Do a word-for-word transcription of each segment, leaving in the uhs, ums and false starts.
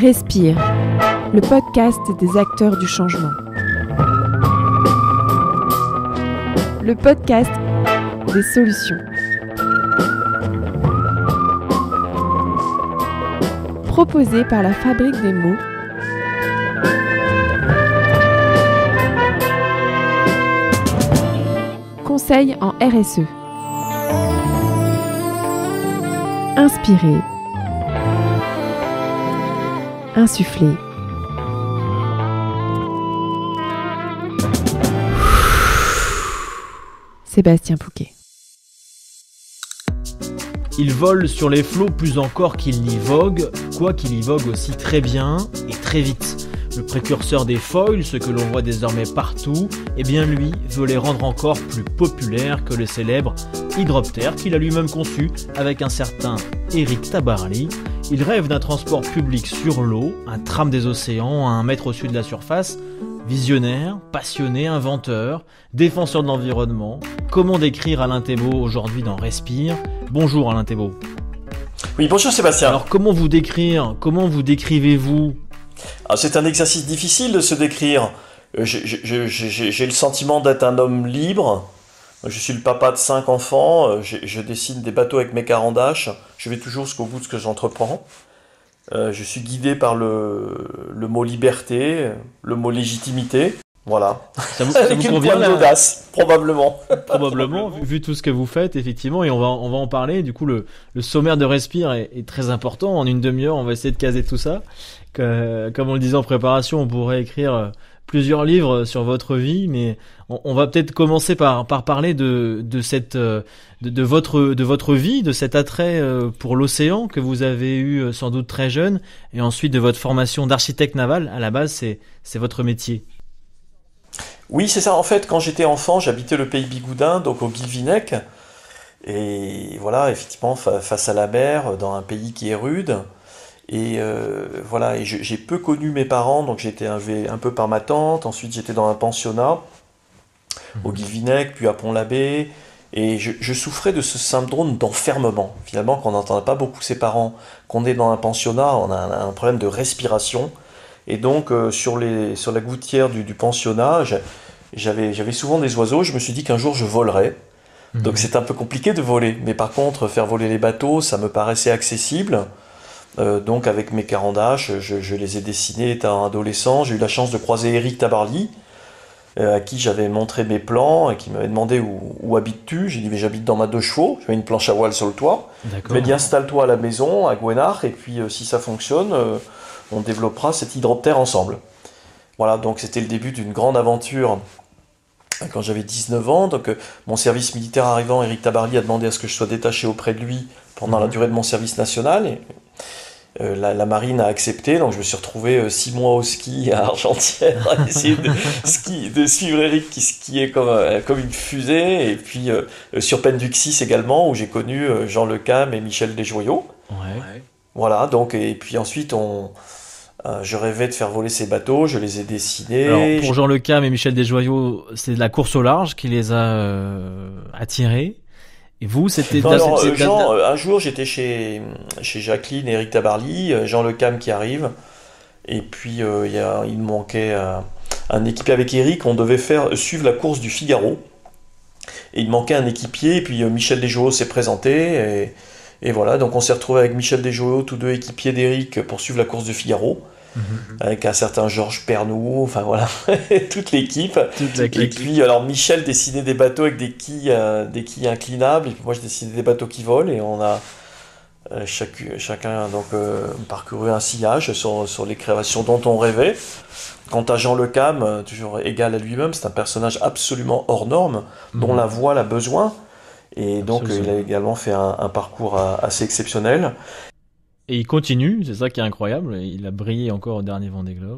Respire, le podcast des acteurs du changement. Le podcast des solutions. Proposé par la Fabrique des mots. Conseil en R S E. Inspirer. Insuffler. Sébastien Pouquet. Il vole sur les flots plus encore qu'il n'y vogue, quoiqu'il y vogue aussi très bien et très vite. Le précurseur des foils, ce que l'on voit désormais partout, eh bien lui veut les rendre encore plus populaires que le célèbre hydroptère qu'il a lui-même conçu avec un certain Éric Tabarly. Il rêve d'un transport public sur l'eau, un tram des océans à un mètre au-dessus de la surface. Visionnaire, passionné, inventeur, défenseur de l'environnement. Comment décrire Alain Thébault aujourd'hui dans Respire ? Bonjour Alain Thébault. Oui, bonjour Sébastien. Alors comment vous décrire ? Comment vous décrivez-vous ? Alors, c'est un exercice difficile de se décrire. J'ai, j'ai, j'ai, j'ai le sentiment d'être un homme libre. Je suis le papa de cinq enfants. Je, je dessine des bateaux avec mes carandaches. Je vais toujours jusqu'au bout de ce que j'entreprends. Euh, je suis guidé par le, le mot liberté, le mot légitimité. Voilà. Ça vous, ça avec vous une convient pointe d'audace, probablement. Probablement, vu, vu tout ce que vous faites, effectivement, et on va, on va en parler. Du coup, le, le sommaire de Respire est, est très important. En une demi-heure, on va essayer de caser tout ça. Que, comme on le disait en préparation, on pourrait écrire plusieurs livres sur votre vie, mais on, on va peut-être commencer par, par parler de, de cette, de, de votre, de votre vie, de cet attrait pour l'océan que vous avez eu sans doute très jeune, et ensuite de votre formation d'architecte naval. À la base, c'est, c'est votre métier. Oui, c'est ça. En fait, quand j'étais enfant, j'habitais le pays Bigoudin, donc au Guilvinec. Et voilà, effectivement, fa- face à la mer, dans un pays qui est rude. Et euh, voilà, et je, j'ai peu connu mes parents, donc j'ai été élevé un peu par ma tante. Ensuite, j'étais dans un pensionnat au Guilvinec, puis à Pont-l'Abbé. Et je, je souffrais de ce syndrome d'enfermement. Finalement, quand on n'entend pas beaucoup ses parents, qu'on est dans un pensionnat, on a un, un problème de respiration. Et donc, euh, sur, les, sur la gouttière du, du pensionnat, j'avais, j'avais souvent des oiseaux. Je me suis dit qu'un jour, je volerais. Mmh. Donc, c'est un peu compliqué de voler. Mais par contre, faire voler les bateaux, ça me paraissait accessible. Euh, donc, avec mes carandaches, je, je les ai dessinés étant adolescent. J'ai eu la chance de croiser Éric Tabarly, euh, à qui j'avais montré mes plans et qui m'avait demandé où, où habites-tu. J'ai dit, mais j'habite dans ma deux chevaux. J'avais une planche à voile sur le toit. D'accord. Il m'a dit, installe-toi à la maison, à Gouénard, et puis euh, si ça fonctionne... Euh, on développera cet hydroptère ensemble. Voilà, donc c'était le début d'une grande aventure quand j'avais dix-neuf ans. Donc, euh, mon service militaire arrivant, Éric Tabarly a demandé à ce que je sois détaché auprès de lui pendant mmh. la durée de mon service national. Et, euh, la, la marine a accepté, donc je me suis retrouvé euh, six mois au ski à Argentière à essayer de, ski, de suivre Éric qui skiait comme, euh, comme une fusée. Et puis euh, sur Penduxis également, où j'ai connu euh, Jean Lecam et Michel Desjoyaux. Ouais. Voilà, donc, et puis ensuite, on, euh, je rêvais de faire voler ces bateaux, je les ai dessinés. Alors, pour Jean Lecam et Michel Desjoyaux, c'est de la course au large qui les a euh, attirés. Et vous, c'était... Non, alors, c'est, c'est Jean, euh, un jour, j'étais chez, chez Jacqueline et Éric Tabarly, Jean Lecam qui arrive, et puis euh, y a, il me manquait euh, un équipier avec Éric, on devait faire suivre la course du Figaro, et il manquait un équipier, et puis euh, Michel Desjoyaux s'est présenté, et... Et voilà, donc on s'est retrouvé avec Michel Desjoyaux, tous deux équipiers d'Éric, pour suivre la course du Figaro, mmh. avec un certain Georges Pernou, enfin voilà, toute l'équipe. Toute la et puis, alors Michel dessinait des bateaux avec des quilles, euh, des quilles inclinables, et puis moi je dessinais des bateaux qui volent, et on a euh, chaque, chacun donc, euh, parcouru un sillage sur, sur les créations dont on rêvait. Quant à Jean Lecam, toujours égal à lui-même, c'est un personnage absolument hors norme, mmh. dont la voile a besoin. Et donc, Absolument. Il a également fait un, un parcours assez exceptionnel. Et il continue, c'est ça qui est incroyable. Il a brillé encore au dernier Vendée Globe.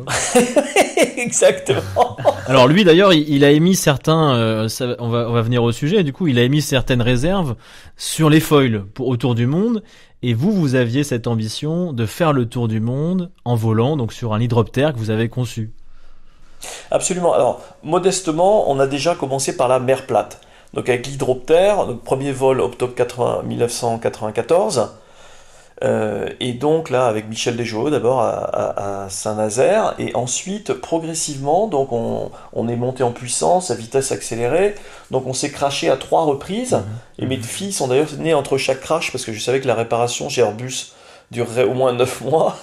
Exactement. Alors lui, d'ailleurs, il, il a émis certains... Euh, ça, on, va, on va venir au sujet. Du coup, il a émis certaines réserves sur les foils pour, autour du monde. Et vous, vous aviez cette ambition de faire le tour du monde en volant, donc sur un hydroptère que vous avez conçu. Absolument. Alors, modestement, on a déjà commencé par la mer plate. Donc avec l'hydroptère, notre premier vol octobre mille neuf cent quatre-vingt-quatorze, Euh, et donc là, avec Michel Desjaux, d'abord à, à- à Saint-Nazaire, et ensuite, progressivement, donc on, on est monté en puissance à vitesse accélérée. Donc on s'est crashé à trois reprises, Mhm. et mes Mhm. filles sont d'ailleurs nées entre chaque crash, parce que je savais que la réparation chez Airbus durerait au moins neuf mois.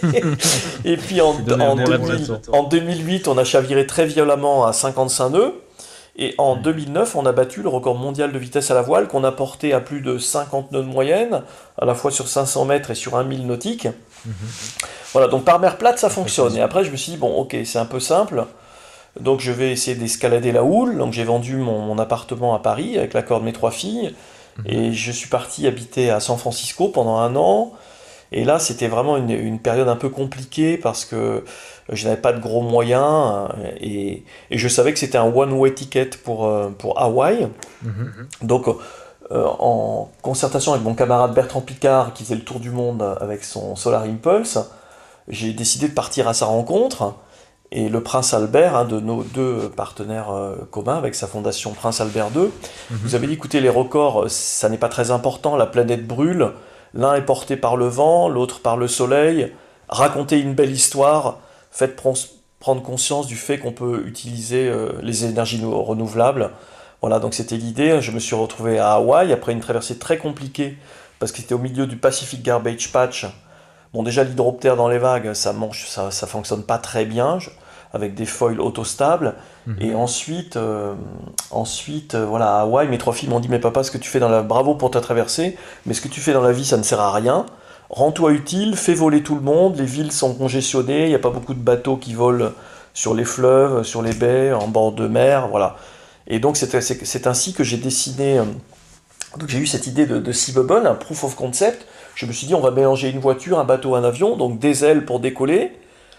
Et puis en, C'est donné en, un deux bon mille raison. en deux mille huit, on a chaviré très violemment à cinquante-cinq nœuds. Et en Mhm. deux mille neuf, on a battu le record mondial de vitesse à la voile qu'on a porté à plus de cinquante nœuds de moyenne, à la fois sur cinq cents mètres et sur un mille nautiques. Mhm. Voilà, donc par mer plate, ça Très fonctionne. Et précis. après, je me suis dit, bon, ok, c'est un peu simple. Donc je vais essayer d'escalader la houle. Donc j'ai vendu mon, mon appartement à Paris avec l'accord de mes trois filles. Mhm. Et je suis parti habiter à San Francisco pendant un an. Et là, c'était vraiment une, une période un peu compliquée parce que je n'avais pas de gros moyens euh, et, et je savais que c'était un one-way ticket pour, euh, pour Hawaï. Mhm. Donc, euh, en concertation avec mon camarade Bertrand Picard, qui faisait le tour du monde avec son Solar Impulse, j'ai décidé de partir à sa rencontre. Et le Prince Albert, un de nos deux partenaires euh, communs avec sa fondation Prince Albert deux, Mhm. vous avez dit, écoutez, les records, ça n'est pas très important, la planète brûle, l'un est porté par le vent, l'autre par le soleil, racontez une belle histoire, faites pron- prendre conscience du fait qu'on peut utiliser euh, les énergies nou- renouvelables. Voilà, donc c'était l'idée. Je me suis retrouvé à Hawaï après une traversée très compliquée, parce que c'était au milieu du Pacific Garbage Patch. Bon, déjà, l'hydroptère dans les vagues, ça mange, ça, ça fonctionne pas très bien, je- avec des foils autostables. Et Mhm. ensuite, euh, ensuite euh, voilà, à Hawaï, mes trois filles m'ont dit, mais papa, ce que tu fais dans la... Bravo pour ta traversée, mais ce que tu fais dans la vie, ça ne sert à rien. Rends-toi utile, fais voler tout le monde, les villes sont congestionnées, il n'y a pas beaucoup de bateaux qui volent sur les fleuves, sur les baies, en bord de mer, voilà. Et donc, c'est c'est- c'est ainsi que j'ai dessiné... euh, donc j'ai eu cette idée de, de Sea Bubble, un proof of concept. Je me suis dit, on va mélanger une voiture, un bateau, un avion, donc des ailes pour décoller,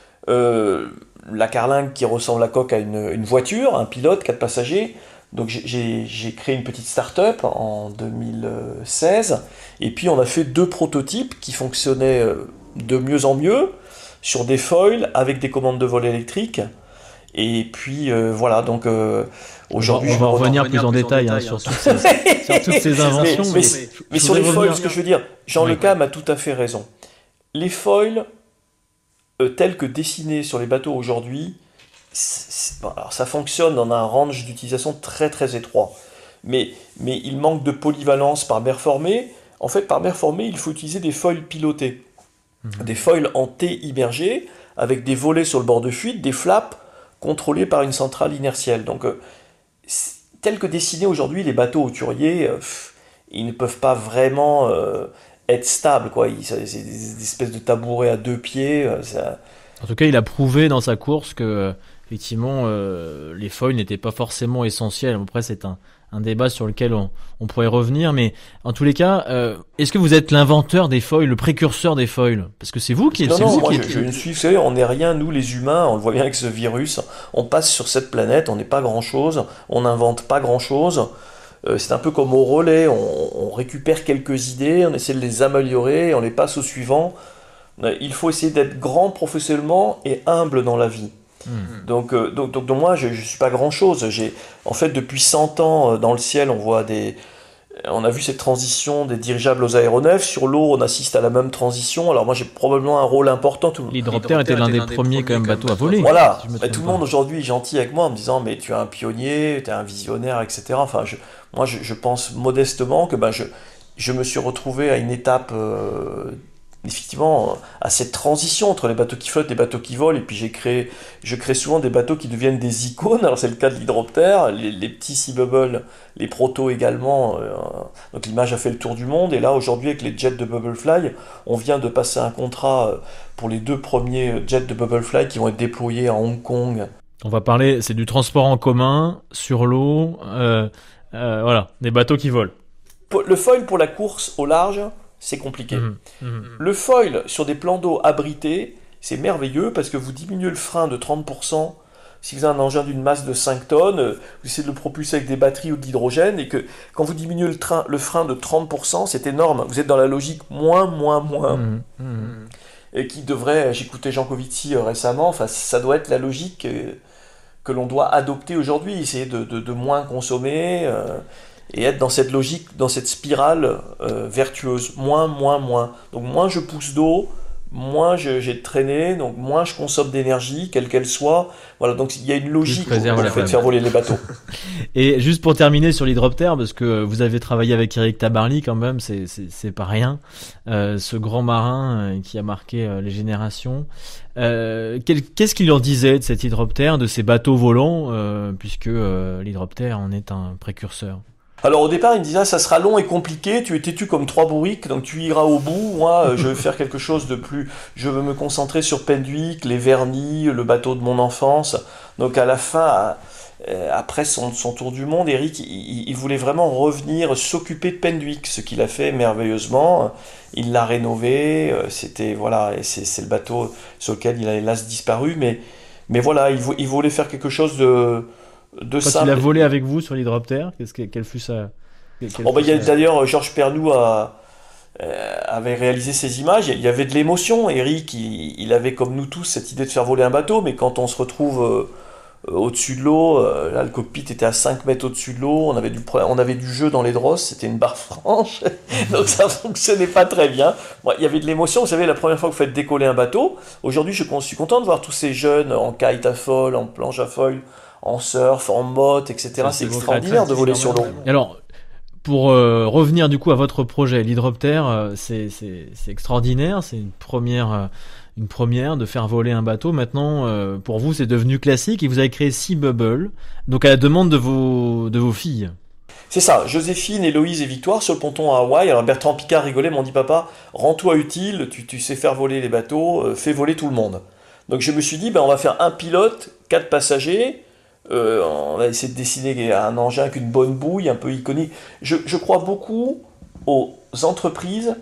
euh, la carlingue qui ressemble à la coque à une, une voiture, un pilote, quatre passagers. Donc j'ai- j'ai j'ai créé une petite start-up en deux mille seize, et puis on a fait deux prototypes qui fonctionnaient euh, de mieux en mieux, sur des foils, avec des commandes de vol électriques. Et puis euh, voilà, donc euh, On va, aujourd'hui on je va me retrouve... revenir plus en détail hein, sur, toutes ces, sur toutes ces mais, inventions, mais, mais, mais je sur les voudrais foils, revenir. ce que je veux dire, Jean Oui. Lecam a tout à fait raison. Les foils, euh, tels que dessinés sur les bateaux aujourd'hui, c'est- c'est- bon, alors ça fonctionne dans un range d'utilisation très très étroit. Mais, mais il manque de polyvalence par mer formée. En fait, par mer formée, il faut utiliser des foils pilotés. Mhm. Des foils en T immergés, avec des volets sur le bord de fuite, des flaps contrôlés par une centrale inertielle. Donc, euh, c- tels que dessinés aujourd'hui, les bateaux hauturiers, euh, pff, ils ne peuvent pas vraiment euh, être stables, quoi. Ils- C'est c'est des espèces de tabourets à deux pieds. euh, ça- En tout cas, il a prouvé dans sa course que, euh, effectivement, euh, les foils n'étaient pas forcément essentiels. Après, c'est un, un débat sur lequel on, on pourrait revenir. Mais en tous les cas, euh, est-ce que vous êtes l'inventeur des foils, le précurseur des foils? Parce que c'est vous qui êtes... Non, c'est non, vous moi qui je, êtes- je ne suis, vous savez, on n'est rien, nous les humains, on le voit bien avec ce virus, on passe sur cette planète, on n'est pas grand-chose, on n'invente pas grand-chose. Euh, c'est un peu comme au relais, on, on récupère quelques idées, on essaie de les améliorer, on les passe au suivant. Euh, Il faut essayer d'être grand professionnellement et humble dans la vie. Hmm. Donc, euh, donc, donc, donc moi, je ne suis pas grand-chose. J'ai, en fait, depuis cent ans, euh, dans le ciel, on voit des... On a vu cette transition des dirigeables aux aéronefs. Sur l'eau, on assiste à la même transition. Alors moi, j'ai probablement un rôle important. Tout... L'hydroptère était l'un des premiers quand même bateaux à voler. Voilà, si je me bah, trompe tout le pas. monde aujourd'hui est gentil avec moi en me disant mais tu es un pionnier, tu es un visionnaire, et cetera. Enfin, je, moi je, je pense modestement que bah, je, je me suis retrouvé à une étape, euh, effectivement, à cette transition entre les bateaux qui flottent et les bateaux qui volent. Et puis j'ai créé, je crée souvent des bateaux qui deviennent des icônes. Alors c'est le cas de l'hydroptère, les, les petits Sea Bubble, les protos également. euh, donc l'image a fait le tour du monde. Et là aujourd'hui avec les jets de Bubblefly, on vient de passer un contrat euh, pour les deux premiers jets de Bubblefly qui vont être déployés à Hong Kong. On va parler, c'est du transport en commun, sur l'eau, euh, euh, voilà, des bateaux qui volent. Le foil pour la course au large, c'est compliqué. Mhm. Mhm. Le foil sur des plans d'eau abrités, c'est merveilleux parce que vous diminuez le frein de trente pour cent. Si vous avez un engin d'une masse de cinq tonnes, euh, vous essayez de le propulser avec des batteries ou de l'hydrogène, et que quand vous diminuez le, train, le frein de trente pour cent, c'est énorme. Vous êtes dans la logique moins, moins, moins. Mhm. Mhm. Et qui devrait, j'écoutais Jean Covici euh, récemment, enfin, ça doit être la logique euh, que l'on doit adopter aujourd'hui, essayer de, de, de moins consommer. euh, et être dans cette logique, dans cette spirale euh, vertueuse. Moins, moins, moins. Donc moins je pousse d'eau, moins je- j'ai de traînée, donc moins je consomme d'énergie, quelle qu'elle soit. Voilà, donc il y a une logique préserve dans la le fait de flamme. faire voler les bateaux. Et juste pour terminer sur l'hydroptère, parce que vous avez travaillé avec Eric Tabarly quand même, c'est c'est c'est pas rien. Euh, ce grand marin euh, qui a marqué euh, les générations. Euh, quel- Qu'est-ce qu'il en disait de cet hydroptère, de ces bateaux volants, euh, puisque euh, l'hydroptère en est un précurseur. Alors au départ, il me disait ah, ça sera long et compliqué, tu es têtu comme trois bourriques, donc tu iras au bout. Moi, euh, je veux faire quelque chose de plus. Je veux me concentrer sur Pendwick, les vernis, le bateau de mon enfance. Donc à la fin, euh, après son, son tour du monde, Eric, il, il voulait vraiment revenir s'occuper de Pendwick, ce qu'il a fait merveilleusement. Il l'a rénové, euh, c'était voilà, et c'est c'est le bateau sur lequel il a hélas disparu, mais mais voilà, il, vou- il voulait faire quelque chose de de Quand il simple. a volé avec vous sur l'hydroptère, qu'est-ce que, quelle fut sa, quelle quelle Bon, bah, fut il y a sa- d'ailleurs Georges Pernou a, euh, avait réalisé ces images. Il y avait de l'émotion. Eric, il, il avait comme nous tous cette idée de faire voler un bateau, mais quand on se retrouve euh, euh, au-dessus de l'eau, euh, là le cockpit était à cinq mètres au-dessus de l'eau, on avait du, pro- on avait du jeu dans les drosses, c'était une barre franche, donc ça fonctionnait pas très bien. Bon, il y avait de l'émotion. Vous savez, la première fois que vous faites décoller un bateau, aujourd'hui je suis content de voir tous ces jeunes en kite à foil, en planche à foil, en surf, en motte, et cetera. Ça C'est s'évoquerait extraordinaire très de voler sur l'eau. Et alors, pour euh, revenir du coup à votre projet, l'hydroptère, euh, c'est c'est c'est extraordinaire, c'est une première euh, une première de faire voler un bateau. Maintenant, euh, pour vous, c'est devenu classique et vous avez créé Sea Bubble, donc à la demande de vos de vos filles. C'est ça, Joséphine, Héloïse et Victoire sur le ponton à Hawaï. Alors Bertrand Picard rigolait, m'ont dit papa, rends-toi utile, tu, tu sais faire voler les bateaux, euh, fais voler tout le monde. Donc je me suis dit, ben, on va faire un pilote, quatre passagers, euh, on va essayer de dessiner un engin avec une bonne bouille, un peu iconique. Je, je crois beaucoup aux entreprises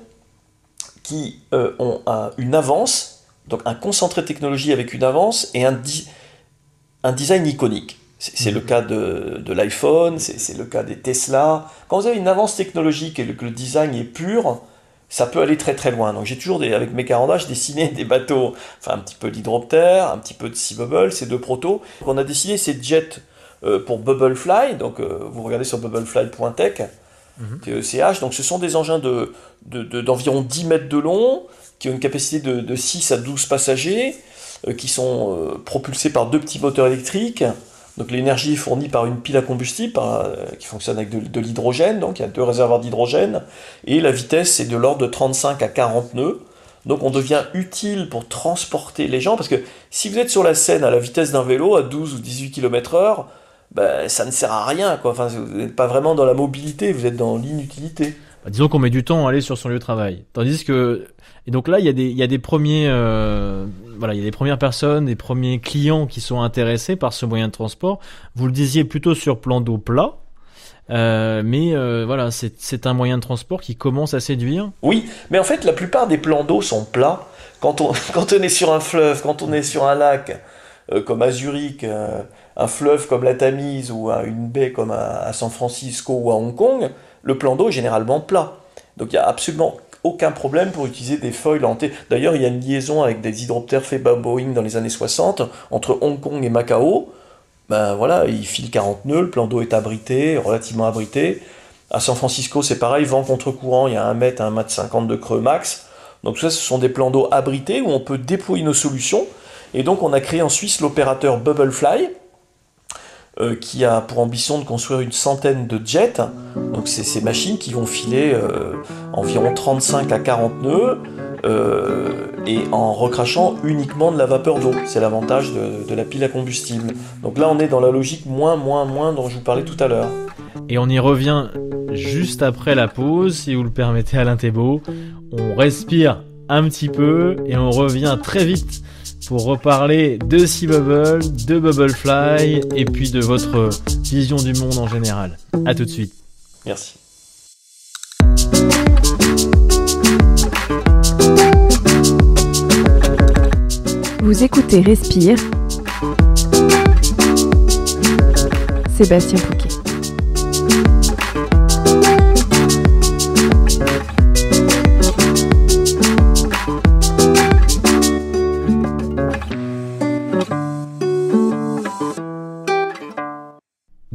qui euh, ont un- une avance, donc un concentré de technologie avec une avance et un, di- un design iconique. C'est c'est le cas de, de l'iPhone, c'est c'est le cas des Tesla. Quand vous avez une avance technologique et le- que le design est pur, ça peut aller très très loin. Donc j'ai toujours, des, avec mes carandages, dessiné des bateaux, enfin un petit peu d'hydroptère, un petit peu de Sea Bubble, ces deux protos. On a dessiné ces jets euh, pour Bubblefly, donc euh, vous regardez sur bubblefly point tech, T E C H. Donc ce sont des engins de, de- de- d'environ dix mètres de long, qui ont une capacité de, de six à douze passagers, euh, qui sont euh, propulsés par deux petits moteurs électriques. Donc l'énergie est fournie par une pile à combustible par, euh, qui fonctionne avec de, de l'hydrogène, donc il y a deux réservoirs d'hydrogène, et la vitesse c'est de l'ordre de trente-cinq à quarante nœuds. Donc on devient utile pour transporter les gens, parce que si vous êtes sur la Seine à la vitesse d'un vélo, à douze ou dix-huit kilomètres heure, ben, ça ne sert à rien, quoi. Enfin, vous n'êtes pas vraiment dans la mobilité, vous êtes dans l'inutilité. Bah, disons qu'on met du temps à aller sur son lieu de travail. Tandis que et donc là il y a des il y a des premiers euh, voilà, il y a des premières personnes, des premiers clients qui sont intéressés par ce moyen de transport. Vous le disiez plutôt sur plan d'eau plat. Euh, mais euh, voilà, c'est c'est un moyen de transport qui commence à séduire. Oui, mais en fait, la plupart des plans d'eau sont plats. Quand on, quand on est sur un fleuve, quand on est sur un lac, euh, comme à Zurich, euh, un fleuve comme la Tamise ou à une baie comme à, à San Francisco ou à Hong Kong, le plan d'eau est généralement plat. Donc il n'y a absolument aucun problème pour utiliser des foils en T. D'ailleurs, il y a une liaison avec des hydroptères faits par Boeing dans les années soixante entre Hong Kong et Macao. Ben voilà, il file quarante nœuds, le plan d'eau est abrité, relativement abrité. À San Francisco, c'est pareil, vent contre courant, il y a un mètre à un mètre cinquante de creux max. Donc ça, ce sont des plans d'eau abrités où on peut déployer nos solutions. Et donc on a créé en Suisse l'opérateur Bubblefly, euh, qui a pour ambition de construire une centaine de jets. Donc c'est ces machines qui vont filer euh, environ trente-cinq à quarante nœuds, euh, et en recrachant uniquement de la vapeur d'eau. C'est l'avantage de, de la pile à combustible. Donc là on est dans la logique moins, moins, moins dont je vous parlais tout à l'heure. Et on y revient juste après la pause, si vous le permettez, Alain Thébault. On respire un petit peu et on revient très vite pour reparler de Sea Bubble, de Bubblefly et puis de votre vision du monde en général. À tout de suite. Merci. Vous écoutez Respire. Sébastien Pouquet.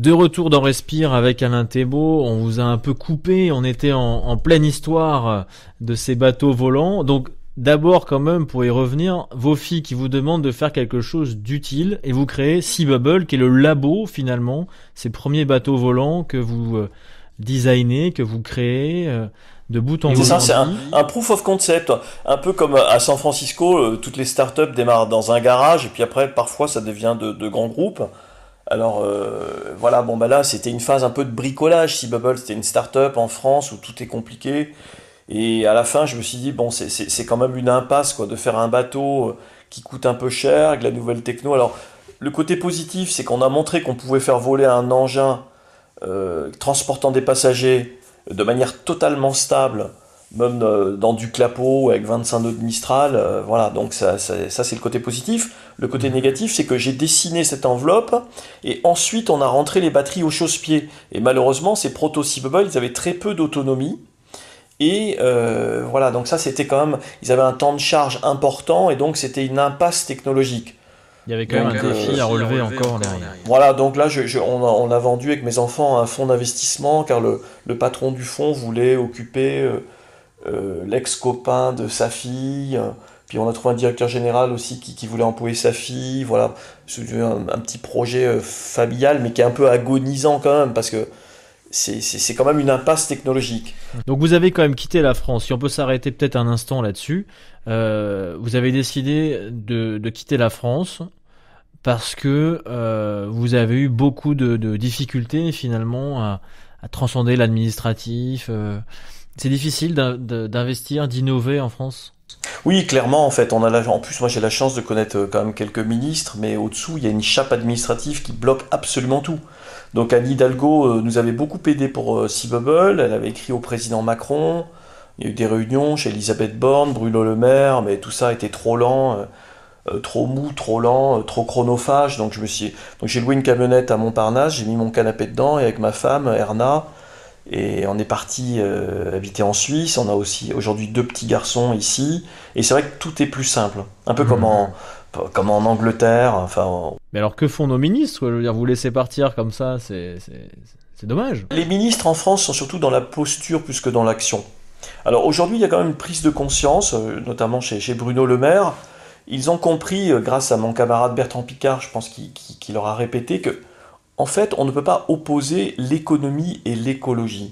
De retour dans Respire avec Alain Thébault, on vous a un peu coupé, on était en, en pleine histoire de ces bateaux volants. Donc d'abord quand même, pour y revenir, vos filles qui vous demandent de faire quelque chose d'utile et vous créez Seabubble qui est le labo finalement, ces premiers bateaux volants que vous euh, designez, que vous créez euh, de bout en bout. C'est ça, c'est un, un proof of concept, un peu comme à San Francisco, euh, toutes les startups démarrent dans un garage et puis après parfois ça devient de, de grands groupes. Alors euh, voilà, bon bah là c'était une phase un peu de bricolage. Seabubble, c'était une start-up en France où tout est compliqué. Et à la fin, je me suis dit, bon, c'est, c'est, c'est quand même une impasse quoi, de faire un bateau qui coûte un peu cher, avec la nouvelle techno. Alors le côté positif, c'est qu'on a montré qu'on pouvait faire voler un engin euh, transportant des passagers de manière totalement stable, même euh, dans du clapot avec vingt-cinq nœuds de Mistral. Euh, voilà, donc ça, ça, ça c'est le côté positif. Le côté négatif, c'est que j'ai dessiné cette enveloppe et ensuite on a rentré les batteries au chausse-pied. Et malheureusement, ces proto-Seabubble, ils avaient très peu d'autonomie. Et euh, voilà, donc ça c'était quand même, ils avaient un temps de charge important et donc c'était une impasse technologique. Il y avait quand donc, même un défi euh, à relever encore derrière. Voilà, donc là je, je, on, a, on a vendu avec mes enfants un fonds d'investissement car le, le patron du fonds voulait occuper euh, euh, l'ex-copain de sa fille. Puis on a trouvé un directeur général aussi qui, qui voulait employer sa fille. Voilà, c'est un, un petit projet euh, familial mais qui est un peu agonisant quand même parce que C'est, c'est, c'est quand même une impasse technologique. Donc vous avez quand même quitté la France. Si on peut s'arrêter peut-être un instant là-dessus, euh, vous avez décidé de, de quitter la France parce que euh, vous avez eu beaucoup de, de difficultés finalement à, à transcender l'administratif. Euh, c'est difficile d'investir, d'innover en France ? Oui, clairement, en fait, on a la... en plus, moi j'ai la chance de connaître quand même quelques ministres, mais au-dessous, il y a une chape administrative qui bloque absolument tout. Donc Anne Hidalgo euh, nous avait beaucoup aidé pour euh, Seabubble, elle avait écrit au président Macron, il y a eu des réunions chez Elisabeth Borne, Bruno Le Maire, mais tout ça était trop lent, euh, euh, trop mou, trop lent, euh, trop chronophage, donc je me suis... donc j'ai loué une camionnette à Montparnasse, j'ai mis mon canapé dedans, et avec ma femme, Erna, et on est parti euh, habiter en Suisse. On a aussi aujourd'hui deux petits garçons ici. Et c'est vrai que tout est plus simple. Un peu mmh. comme, en, comme en Angleterre. Enfin, en... Mais alors que font nos ministres ? Je veux dire, vous laissez partir comme ça, c'est, c'est, c'est dommage. Les ministres en France sont surtout dans la posture plus que dans l'action. Alors aujourd'hui, il y a quand même une prise de conscience, euh, notamment chez, chez Bruno Le Maire. Ils ont compris, euh, grâce à mon camarade Bertrand Piccard, je pense qu'il, qu'il, qu'il leur a répété que en fait, on ne peut pas opposer l'économie et l'écologie.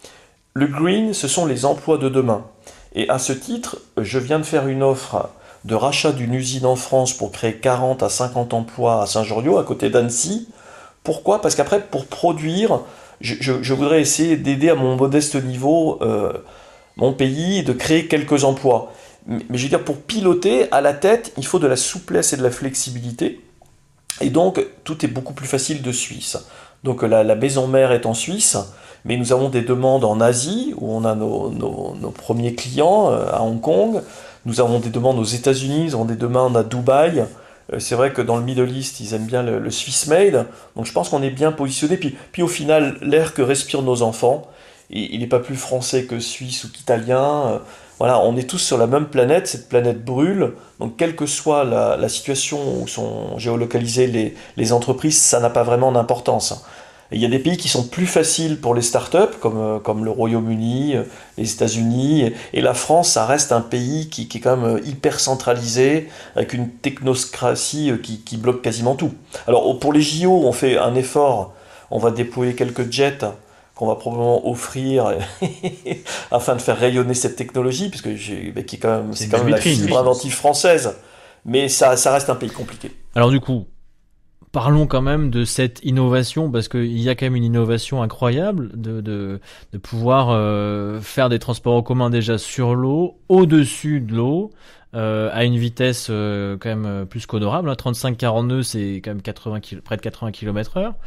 Le green, ce sont les emplois de demain. Et à ce titre, je viens de faire une offre de rachat d'une usine en France pour créer quarante à cinquante emplois à Saint-Georges, à côté d'Annecy. Pourquoi ? Parce qu'après, pour produire, je, je, je voudrais essayer d'aider à mon modeste niveau euh, mon pays et de créer quelques emplois. Mais, mais je veux dire, pour piloter, à la tête, il faut de la souplesse et de la flexibilité. Et donc, tout est beaucoup plus facile de Suisse. Donc, la, la maison mère est en Suisse, mais nous avons des demandes en Asie, où on a nos, nos, nos premiers clients, euh, à Hong Kong. Nous avons des demandes aux États-Unis, nous avons des demandes à Dubaï. Euh, c'est vrai que dans le Middle East, ils aiment bien le, le Swiss Made. Donc, je pense qu'on est bien positionné. Puis, puis au final, l'air que respirent nos enfants, il n'est pas plus français que suisse ou qu'italien. Euh, Voilà, on est tous sur la même planète, cette planète brûle, donc quelle que soit la, la situation où sont géolocalisées les, les entreprises, ça n'a pas vraiment d'importance. Et il y a des pays qui sont plus faciles pour les startups, comme, comme le Royaume-Uni, les États-Unis, et la France, ça reste un pays qui, qui est quand même hyper centralisé, avec une technocratie qui, qui bloque quasiment tout. Alors pour les J O, on fait un effort, on va déployer quelques jets, qu'on va probablement offrir afin de faire rayonner cette technologie, puisque j'ai, bah, qui est quand même, c'est, c'est quand même la fibre inventive française, mais ça, ça reste un pays compliqué. Alors du coup, parlons quand même de cette innovation, parce qu'il y a quand même une innovation incroyable de, de, de pouvoir euh, faire des transports en commun déjà sur l'eau, au-dessus de l'eau, euh, à une vitesse euh, quand même plus qu'honorable. Hein. trente-cinq à quarante nœuds, c'est quand même quatre-vingts, près de quatre-vingts kilomètres heure.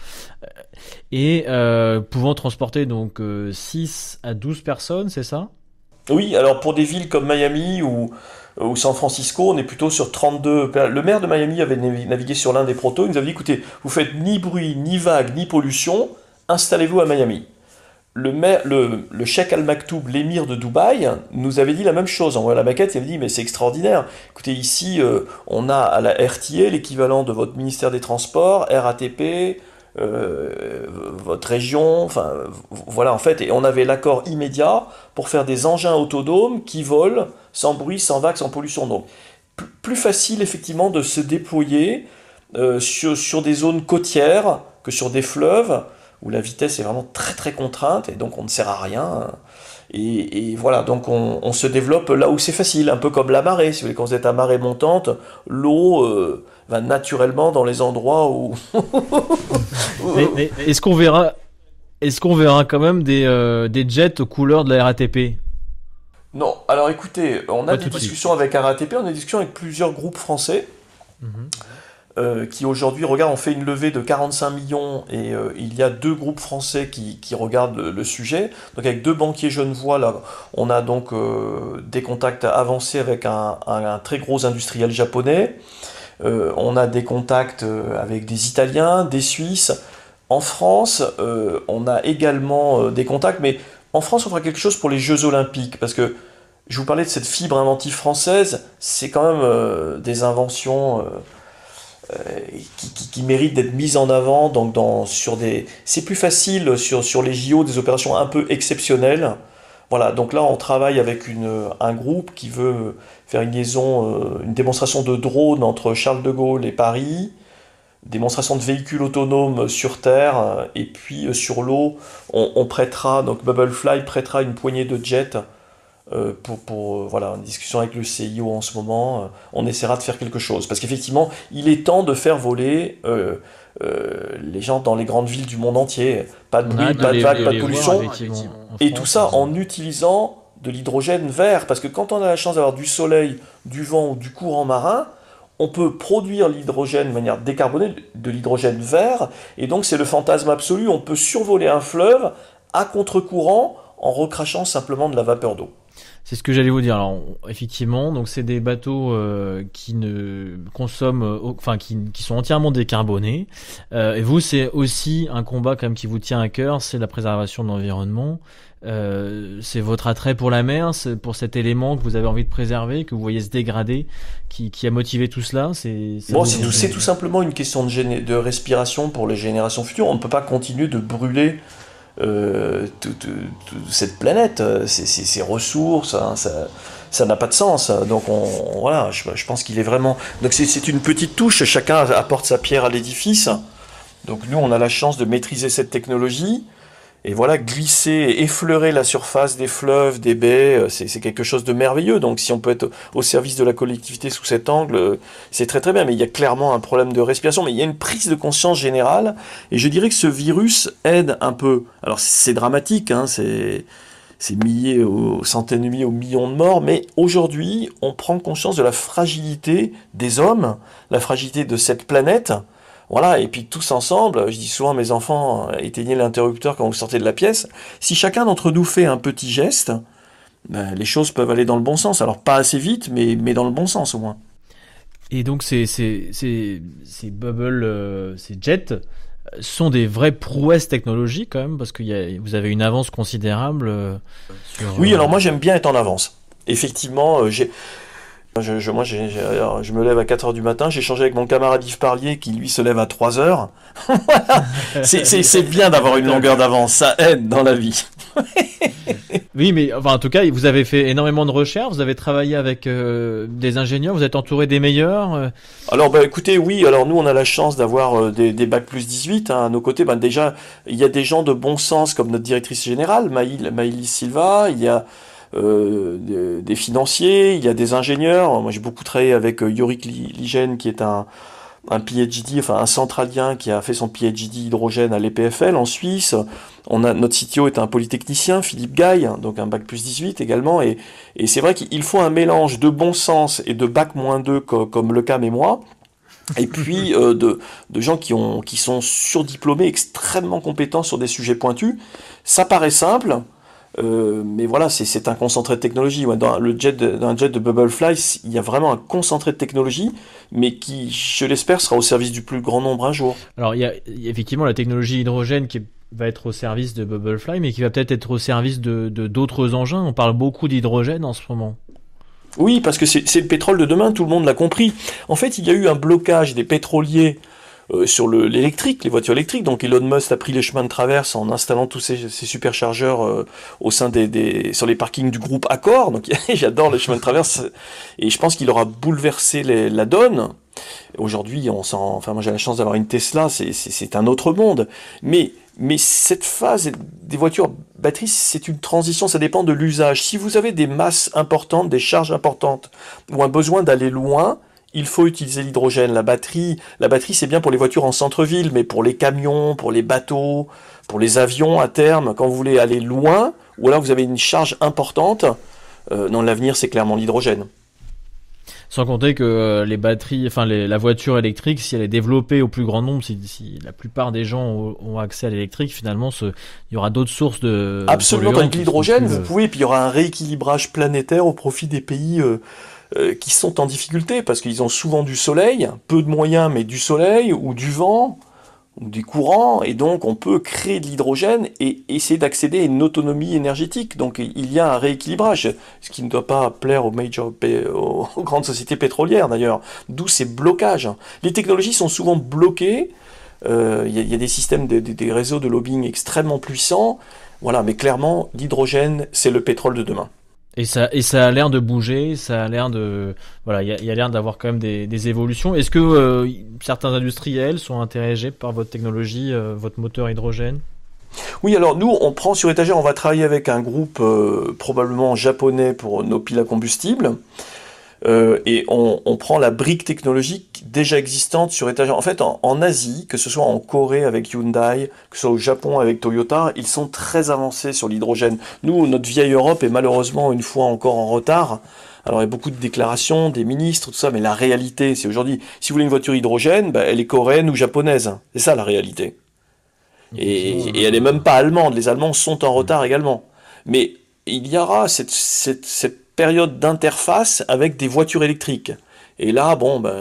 Et euh, pouvant transporter donc euh, six à douze personnes, c'est ça ? Oui, alors pour des villes comme Miami ou, ou San Francisco, on est plutôt sur trente-deux. Le maire de Miami avait navigué sur l'un des protos, il nous avait dit, écoutez, vous faites ni bruit, ni vague, ni pollution, installez-vous à Miami. Le, maire, le, le Cheikh Al Maktoum, l'émir de Dubaï, nous avait dit la même chose. En voyant la maquette, il avait dit, mais c'est extraordinaire. Écoutez, ici, euh, on a à la R T A l'équivalent de votre ministère des Transports, R A T P, euh, votre région, enfin voilà en fait, et on avait l'accord immédiat pour faire des engins autonomes qui volent sans bruit, sans vagues, sans pollution. Donc p- plus facile effectivement de se déployer euh, sur, sur des zones côtières que sur des fleuves où la vitesse est vraiment très très contrainte et donc on ne sert à rien. Et, et voilà, donc on, on se développe là où c'est facile, un peu comme la marée. Si vous voulez, quand vous êtes à marée montante, l'eau euh, va naturellement dans les endroits où. mais, mais est-ce qu'on verra, est-ce qu'on verra quand même des, euh, des jets aux couleurs de la R A T P? Non, alors écoutez, on a Pas des tout de discussions avec R A T P, on a des discussions avec plusieurs groupes français. Mhm. Euh, qui aujourd'hui, regarde, on fait une levée de quarante-cinq millions et euh, il y a deux groupes français qui, qui regardent le, le sujet. Donc avec deux banquiers genevois, là, on a donc euh, des contacts avancés avec un, un, un très gros industriel japonais. Euh, on a des contacts euh, avec des Italiens, des Suisses. En France, euh, on a également euh, des contacts, mais en France, on fera quelque chose pour les Jeux Olympiques, parce que je vous parlais de cette fibre inventive française, c'est quand même euh, des inventions... Euh, Euh, qui, qui, qui mérite d'être mise en avant donc dans, sur des... C'est plus facile sur, sur les J O, des opérations un peu exceptionnelles. Voilà, donc là on travaille avec une, un groupe qui veut faire une liaison, euh, une démonstration de drone entre Charles de Gaulle et Paris, démonstration de véhicules autonomes sur Terre, et puis euh, sur l'eau, on, on prêtera, donc Bubblefly prêtera une poignée de jets Euh, pour, pour euh, voilà, une discussion avec le C I O en ce moment, euh, on essaiera de faire quelque chose. Parce qu'effectivement, il est temps de faire voler euh, euh, les gens dans les grandes villes du monde entier. Pas de bruit, pas de vagues, pas de pollution. Et tout ça en utilisant de l'hydrogène vert. Parce que quand on a la chance d'avoir du soleil, du vent ou du courant marin, on peut produire l'hydrogène de manière décarbonée, de l'hydrogène vert. Et donc c'est le fantasme absolu. On peut survoler un fleuve à contre-courant en recrachant simplement de la vapeur d'eau. C'est ce que j'allais vous dire. Alors, effectivement, donc c'est des bateaux euh, qui ne consomment, euh, enfin qui, qui sont entièrement décarbonés. Euh, et vous, c'est aussi un combat quand même qui vous tient à cœur, c'est la préservation de l'environnement. Euh, c'est votre attrait pour la mer, c'est pour cet élément que vous avez envie de préserver, que vous voyez se dégrader, qui, qui a motivé tout cela. C'est, c'est, bon, c'est, tout, c'est tout simplement une question de, géné- de respiration pour les générations futures. On ne peut pas continuer de brûler Euh, toute, toute cette planète, ces, ces, ces ressources, hein, ça, ça n'a pas de sens. Donc on, voilà, je, je pense qu'il est vraiment. Donc c'est, c'est une petite touche. Chacun apporte sa pierre à l'édifice. Donc nous, on a la chance de maîtriser cette technologie. Et voilà, glisser, effleurer la surface des fleuves, des baies, c'est, c'est quelque chose de merveilleux. Donc si on peut être au service de la collectivité sous cet angle, c'est très très bien. Mais il y a clairement un problème de respiration. Mais il y a une prise de conscience générale. Et je dirais que ce virus aide un peu. Alors c'est dramatique, hein, c'est, c'est milliers, aux centaines de milliers, aux millions de morts. Mais aujourd'hui, on prend conscience de la fragilité des hommes, la fragilité de cette planète. Voilà, et puis tous ensemble, je dis souvent à mes enfants, éteignez l'interrupteur quand vous sortez de la pièce. Si chacun d'entre nous fait un petit geste, ben, les choses peuvent aller dans le bon sens. Alors pas assez vite, mais, mais dans le bon sens au moins. Et donc ces, ces, ces, ces bubbles, euh, ces jets sont des vraies prouesses technologiques quand même, parce que y a, vous avez une avance considérable. Euh, sur, oui, euh... alors moi j'aime bien être en avance. Effectivement, euh, j'ai... Je, je, moi, j'ai, j'ai, alors, je me lève à quatre heures du matin, j'ai échangé avec mon camarade Yves Parlier qui, lui, se lève à trois heures. Voilà. c'est, c'est, c'est bien d'avoir une longueur d'avance, ça aide dans la vie. Oui, mais enfin, en tout cas, vous avez fait énormément de recherches, vous avez travaillé avec euh, des ingénieurs, vous êtes entouré des meilleurs. Euh... Alors, bah, écoutez, oui, alors nous, on a la chance d'avoir euh, des, des bacs plus dix-huit hein, à nos côtés. Bah, déjà, il y a des gens de bon sens comme notre directrice générale, Maïl, Maïlis Silva, il y a Euh, des, des financiers, il y a des ingénieurs. Moi j'ai beaucoup travaillé avec euh, Yorick Ligène qui est un, un P H D, enfin un centralien qui a fait son P H D hydrogène à l'E P F L en Suisse. On a, notre C T O est un polytechnicien, Philippe Gaille, donc un bac plus dix-huit également. Et, et c'est vrai qu'il faut un mélange de bon sens et de bac moins deux co- comme le cas et moi. Et puis euh, de, de gens qui, ont, qui sont surdiplômés, extrêmement compétents sur des sujets pointus. Ça paraît simple. Euh, mais voilà, c'est, c'est un concentré de technologie. Ouais, dans le jet de, dans un jet de Bubblefly, il y a vraiment un concentré de technologie, mais qui, je l'espère, sera au service du plus grand nombre un jour. Alors, il y a, il y a effectivement la technologie hydrogène qui va être au service de Bubblefly, mais qui va peut-être être au service de, de d'autres engins. On parle beaucoup d'hydrogène en ce moment. Oui, parce que c'est, c'est le pétrole de demain, tout le monde l'a compris. En fait, il y a eu un blocage des pétroliers euh, sur le, l'électrique, les voitures électriques. Donc Elon Musk a pris les chemins de traverse en installant tous ces, ces superchargeurs euh, au sein des, des sur les parkings du groupe Accor. Donc j'adore les chemins de traverse et je pense qu'il aura bouleversé les, la donne. Aujourd'hui, on s'en, enfin moi j'ai la chance d'avoir une Tesla, c'est, c'est, c'est un autre monde. Mais mais cette phase des voitures batteries, c'est une transition, ça dépend de l'usage. Si vous avez des masses importantes, des charges importantes, ou un besoin d'aller loin, il faut utiliser l'hydrogène. La batterie, la batterie, c'est bien pour les voitures en centre-ville, mais pour les camions, pour les bateaux, pour les avions à terme, quand vous voulez aller loin, ou alors vous avez une charge importante, euh, non, l'avenir, c'est clairement l'hydrogène. Sans compter que euh, les batteries, enfin les, la voiture électrique, si elle est développée au plus grand nombre, si, si la plupart des gens ont, ont accès à l'électrique, finalement, ce, il y aura d'autres sources de absolument avec l'hydrogène. Vous pouvez, et puis il y aura un rééquilibrage planétaire au profit des pays euh, euh, qui sont en difficulté parce qu'ils ont souvent du soleil, peu de moyens, mais du soleil ou du vent ou des courants, et donc on peut créer de l'hydrogène et essayer d'accéder à une autonomie énergétique. Donc il y a un rééquilibrage, ce qui ne doit pas plaire aux major, aux grandes sociétés pétrolières d'ailleurs, d'où ces blocages. Les technologies sont souvent bloquées, euh, il y a, il y a des systèmes, de, de, des réseaux de lobbying extrêmement puissants, voilà, mais clairement l'hydrogène c'est le pétrole de demain. Et ça, et ça a l'air de bouger, ça a l'air de, voilà, il y a, y a l'air d'avoir quand même des, des évolutions. Est-ce que euh, certains industriels sont intéressés par votre technologie, euh, votre moteur hydrogène ? Oui, alors nous, on prend sur étagère, on va travailler avec un groupe euh, probablement japonais pour nos piles à combustible. Euh, et on, on prend la brique technologique déjà existante sur étagère. En fait, en, en Asie, que ce soit en Corée avec Hyundai, que ce soit au Japon avec Toyota, ils sont très avancés sur l'hydrogène. Nous, notre vieille Europe est malheureusement une fois encore en retard. Alors il y a beaucoup de déclarations, des ministres, tout ça, mais la réalité, c'est aujourd'hui, si vous voulez une voiture hydrogène, bah, elle est coréenne ou japonaise. C'est ça la réalité. Et, et elle n'est même pas allemande. Les Allemands sont en retard également. Mais il y aura cette, cette, cette période d'interface avec des voitures électriques. Et là, bon, ben,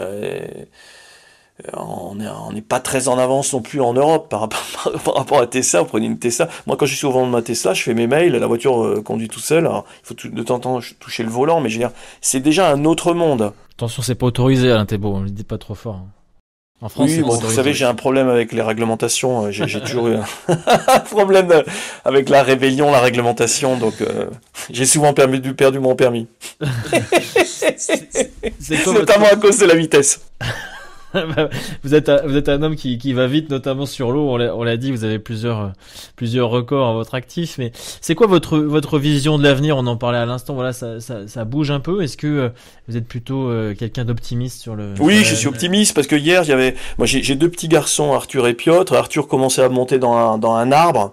on n'est on n'est pas très en avance non plus en Europe par rapport, par rapport à Tesla. Vous prenez une Tesla. Moi, quand je suis au volant de ma Tesla, je fais mes mails, la voiture euh, conduit tout seul. Alors, il faut tout, de temps en temps toucher le volant, mais je veux dire, c'est déjà un autre monde. Attention, c'est pas autorisé, Alain Thébault, on le dit pas trop fort. En France, oui, bon, vous savez, j'ai un problème avec les réglementations. J'ai, j'ai toujours eu un problème de, avec la rébellion, la réglementation. Donc, euh, j'ai souvent perdu, perdu mon permis. c'est, c'est, c'est notamment votre... à cause de la vitesse. vous êtes un, vous êtes un homme qui, qui va vite, notamment sur l'eau. On l'a, on l'a dit, vous avez plusieurs, plusieurs records à votre actif. Mais c'est quoi votre, votre vision de l'avenir ? On en parlait à l'instant. Voilà, ça, ça, ça bouge un peu. Est-ce que vous êtes plutôt euh, quelqu'un d'optimiste sur le... Oui, sur je la... suis optimiste parce que hier, il y avait, moi, j'ai, j'ai deux petits garçons, Arthur et Piotr. Arthur commençait à monter dans un, dans un arbre.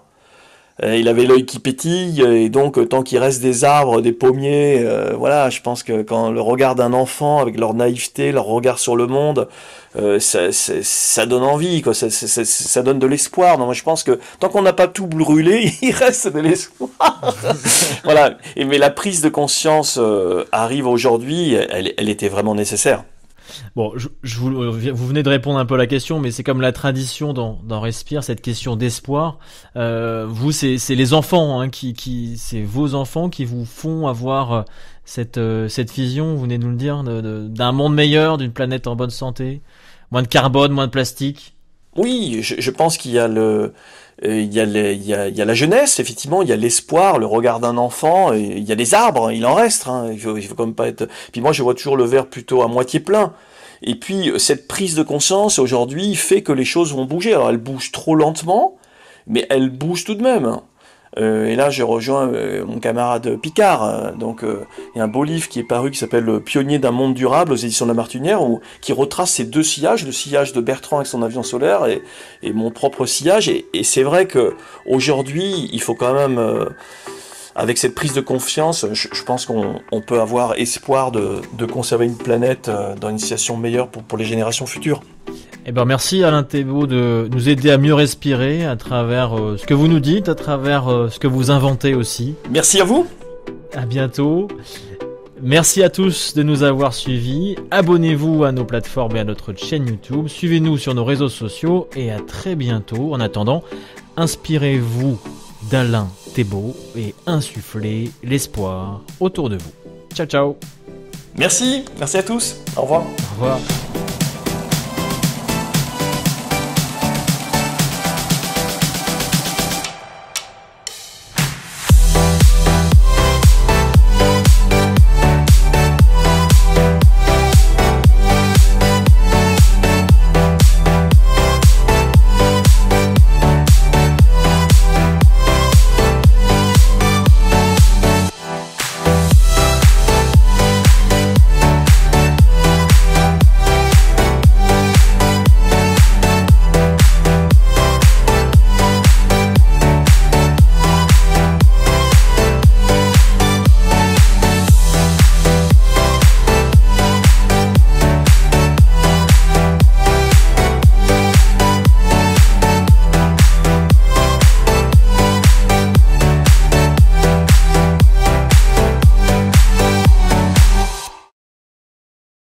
Il avait l'œil qui pétille, et donc tant qu'il reste des arbres, des pommiers, euh, voilà, je pense que quand le regard d'un enfant, avec leur naïveté, leur regard sur le monde, euh, ça, ça, ça donne envie, quoi, ça, ça, ça, ça donne de l'espoir. Non, moi je pense que tant qu'on n'a pas tout brûlé, il reste de l'espoir. Voilà. Et mais la prise de conscience euh, arrive aujourd'hui, elle, elle était vraiment nécessaire. Bon, je, je vous, vous venez de répondre un peu à la question, mais c'est comme la tradition dans, dans Respire, cette question d'espoir. Euh, vous, c'est, c'est les enfants, hein, qui, qui, c'est vos enfants qui vous font avoir cette, euh, cette vision, vous venez de nous le dire, de, de, d'un monde meilleur, d'une planète en bonne santé, moins de carbone, moins de plastique. Oui, je, je pense qu'il y a le, euh, il y a les, il y a, il y a la jeunesse, effectivement, il y a l'espoir, le regard d'un enfant, et il y a les arbres, il en reste, hein, il faut, il faut quand même pas être. Puis moi, je vois toujours le verre plutôt à moitié plein. Et puis cette prise de conscience aujourd'hui fait que les choses vont bouger. Alors elles bougent trop lentement, mais elles bougent tout de même. Euh, et là, je rejoins euh, mon camarade Picard. Euh, donc, il euh, y a un beau livre qui est paru qui s'appelle Le Pionnier d'un monde durable aux éditions de la Martinière, où, qui retrace ces deux sillages, le sillage de Bertrand avec son avion solaire et, et mon propre sillage. Et, et c'est vrai que aujourd'hui, il faut quand même, euh, avec cette prise de confiance, je, je pense qu'on on peut avoir espoir de, de conserver une planète euh, dans une situation meilleure pour, pour les générations futures. Eh ben merci Alain Thébault de nous aider à mieux respirer à travers euh, ce que vous nous dites, à travers euh, ce que vous inventez aussi. Merci à vous. À bientôt. Merci à tous de nous avoir suivis. Abonnez-vous à nos plateformes et à notre chaîne YouTube. Suivez-nous sur nos réseaux sociaux et à très bientôt. En attendant, inspirez-vous d'Alain Thébault et insufflez l'espoir autour de vous. Ciao ciao. Merci, merci à tous. Au revoir. Au revoir.